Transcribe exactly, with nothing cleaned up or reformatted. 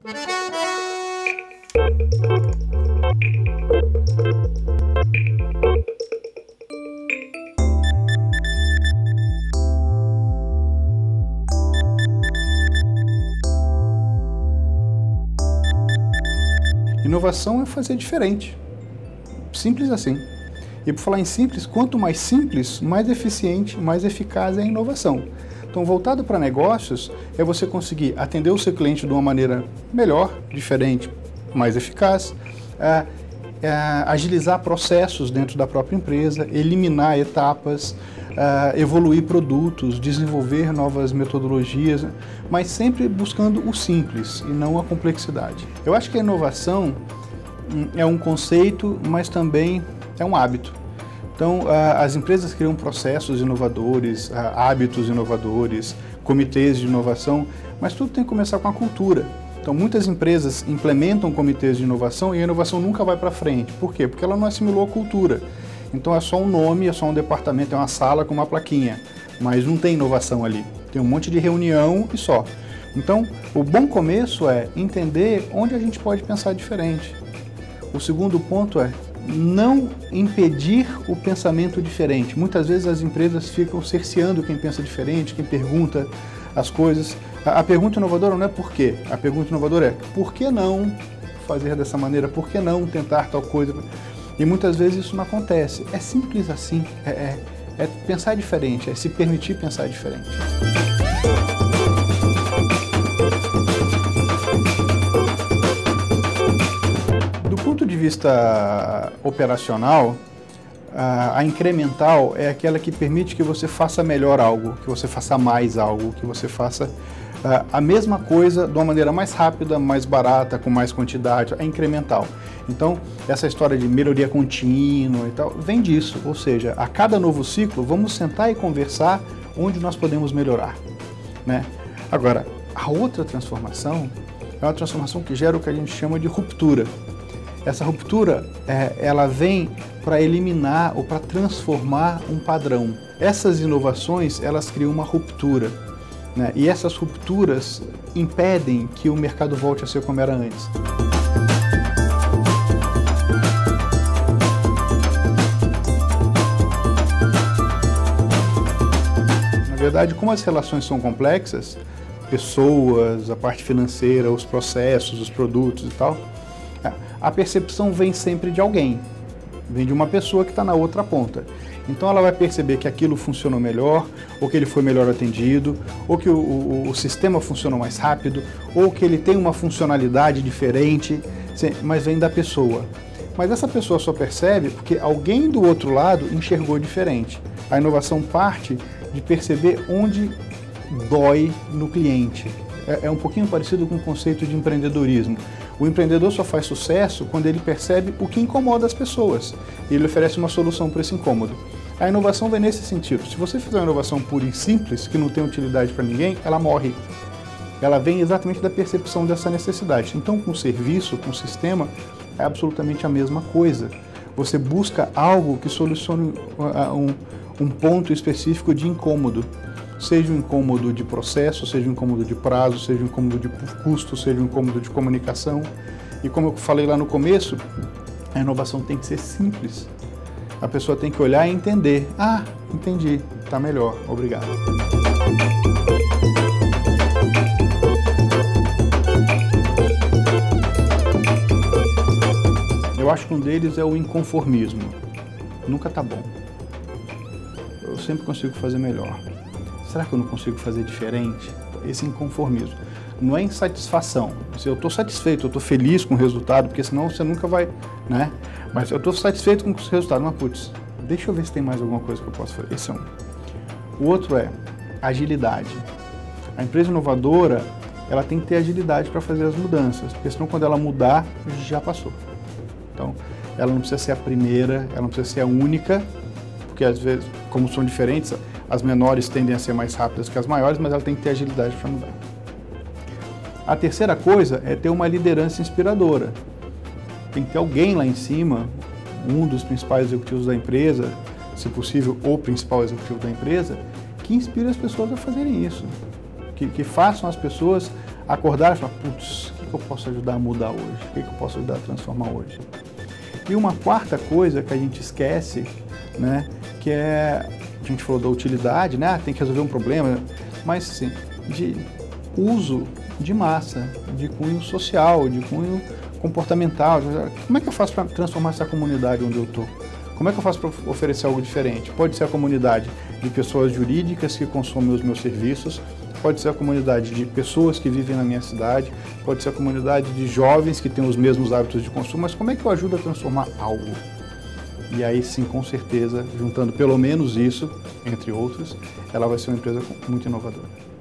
Inovação é fazer diferente. Simples assim. E por falar em simples, quanto mais simples, mais eficiente, mais eficaz é a inovação. Então, voltado para negócios, é você conseguir atender o seu cliente de uma maneira melhor, diferente, mais eficaz, é, é, agilizar processos dentro da própria empresa, eliminar etapas, é, evoluir produtos, desenvolver novas metodologias, mas sempre buscando o simples e não a complexidade. Eu acho que a inovação é um conceito, mas também é um hábito. Então, as empresas criam processos inovadores, hábitos inovadores, comitês de inovação, mas tudo tem que começar com a cultura. Então, muitas empresas implementam comitês de inovação e a inovação nunca vai para frente. Por quê? Porque ela não assimilou a cultura. Então, é só um nome, é só um departamento, é uma sala com uma plaquinha, mas não tem inovação ali. Tem um monte de reunião e só. Então, o bom começo é entender onde a gente pode pensar diferente. O segundo ponto é não impedir o pensamento diferente. Muitas vezes as empresas ficam cerceando quem pensa diferente, quem pergunta as coisas. A, a pergunta inovadora não é por quê, a pergunta inovadora é por que não fazer dessa maneira, por que não tentar tal coisa. E muitas vezes isso não acontece. É simples assim, é, é, é pensar diferente, é se permitir pensar diferente. Do ponto de vista operacional, a incremental é aquela que permite que você faça melhor algo, que você faça mais algo, que você faça a mesma coisa de uma maneira mais rápida, mais barata, com mais quantidade, é incremental. Então, essa história de melhoria contínua e tal, vem disso, ou seja, a cada novo ciclo, vamos sentar e conversar onde nós podemos melhorar, né? Agora, a outra transformação é uma transformação que gera o que a gente chama de ruptura. Essa ruptura, é, ela vem para eliminar ou para transformar um padrão. Essas inovações, elas criam uma ruptura, né? E essas rupturas impedem que o mercado volte a ser como era antes. Na verdade, como as relações são complexas, pessoas, a parte financeira, os processos, os produtos e tal, a percepção vem sempre de alguém, vem de uma pessoa que está na outra ponta. Então ela vai perceber que aquilo funcionou melhor, ou que ele foi melhor atendido, ou que o, o, o sistema funcionou mais rápido, ou que ele tem uma funcionalidade diferente, mas vem da pessoa. Mas essa pessoa só percebe porque alguém do outro lado enxergou diferente. A inovação parte de perceber onde dói no cliente. É, é um pouquinho parecido com o conceito de empreendedorismo. O empreendedor só faz sucesso quando ele percebe o que incomoda as pessoas e ele oferece uma solução para esse incômodo. A inovação vem nesse sentido. Se você fizer uma inovação pura e simples, que não tem utilidade para ninguém, ela morre. Ela vem exatamente da percepção dessa necessidade. Então, com o serviço, com o sistema, é absolutamente a mesma coisa. Você busca algo que solucione um, um ponto específico de incômodo. Seja um incômodo de processo, seja um incômodo de prazo, seja um incômodo de custo, seja um incômodo de comunicação. E como eu falei lá no começo, a inovação tem que ser simples. A pessoa tem que olhar e entender. Ah, entendi, está melhor, obrigado. Eu acho que um deles é o inconformismo. Nunca está bom. Eu sempre consigo fazer melhor. Será que eu não consigo fazer diferente? Esse inconformismo. Não é insatisfação. Se eu estou satisfeito, eu estou feliz com o resultado, porque senão você nunca vai, né? Mas eu estou satisfeito com o resultado. Mas, putz, deixa eu ver se tem mais alguma coisa que eu posso fazer. Esse é um. O outro é agilidade. A empresa inovadora, ela tem que ter agilidade para fazer as mudanças, porque senão quando ela mudar, já passou. Então, ela não precisa ser a primeira, ela não precisa ser a única, porque às vezes, como são diferentes, as menores tendem a ser mais rápidas que as maiores, mas ela tem que ter agilidade para mudar. A terceira coisa é ter uma liderança inspiradora. Tem que ter alguém lá em cima, um dos principais executivos da empresa, se possível, o principal executivo da empresa, que inspire as pessoas a fazerem isso. Que, que façam as pessoas acordarem e falar, putz, que que eu posso ajudar a mudar hoje? O que, que eu posso ajudar a transformar hoje? E uma quarta coisa que a gente esquece, né, que é, a gente falou da utilidade, né, tem que resolver um problema, mas sim, de uso de massa, de cunho social, de cunho comportamental. Como é que eu faço para transformar essa comunidade onde eu estou? Como é que eu faço para oferecer algo diferente? Pode ser a comunidade de pessoas jurídicas que consomem os meus serviços, pode ser a comunidade de pessoas que vivem na minha cidade, pode ser a comunidade de jovens que têm os mesmos hábitos de consumo, mas como é que eu ajudo a transformar algo? E aí sim, com certeza, juntando pelo menos isso, entre outros, ela vai ser uma empresa muito inovadora.